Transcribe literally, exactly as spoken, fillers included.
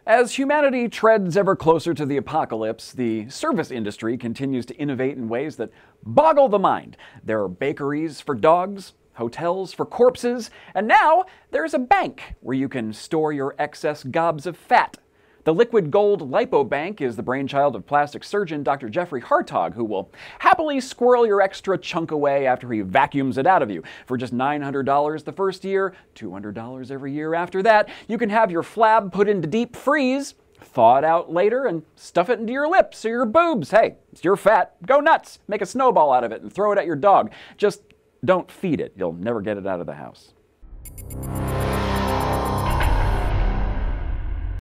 As humanity treads ever closer to the apocalypse, the service industry continues to innovate in ways that boggle the mind. There are bakeries for dogs, hotels for corpses, and now there's a bank where you can store your excess gobs of fat. The liquid Gold LipoBank is the brainchild of plastic surgeon Doctor Jeffery Hartog, who will happily squirrel your extra chunk away after he vacuums it out of you. For just nine hundred dollars the first year, two hundred dollars every year after that, you can have your flab put into deep freeze, thaw it out later, and stuff it into your lips or your boobs. Hey, it's your fat. Go nuts. Make a snowball out of it and throw it at your dog. Just don't feed it. You'll never get it out of the house.